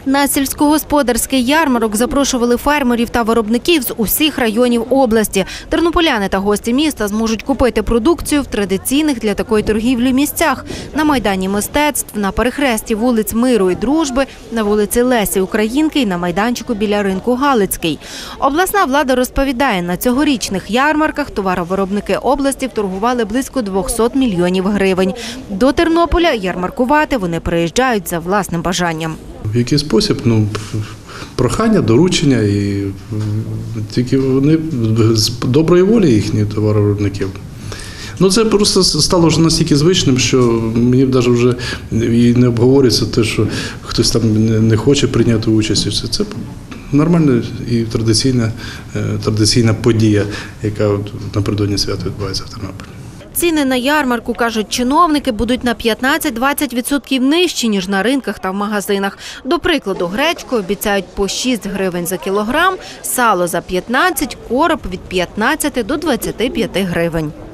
На сільськогосподарський ярмарок запрошували фермерів та виробників з усіх районів області. Тернополяни та гості міста зможуть купити продукцію в традиційних для такої торгівлі місцях – на Майдані мистецтв, на перехресті вулиць Миру і Дружби, на вулиці Лесі Українки і на майданчику біля ринку Галицький. Обласна влада розповідає, на цьогорічних ярмарках товаровиробники області торгували близько 200 мільйонів гривень. До Тернополя ярмаркувати вони приїжджають за власним бажанням. В який спосіб? Прохання, доручення, і тільки вони з доброї волі їхні товаровиробників. Це просто стало вже настільки звичним, що мені навіть вже і не обговорюється те, що хтось там не хоче прийняти участь. Це нормальна і традиційна подія, яка напередодні свята відбувається в Тернополі. Ціни на ярмарку, кажуть чиновники, будуть на 15-20% нижчі, ніж на ринках та в магазинах. До прикладу, гречку обіцяють по 6 гривень за кілограм, сало за 15, короб від 15 до 25 гривень.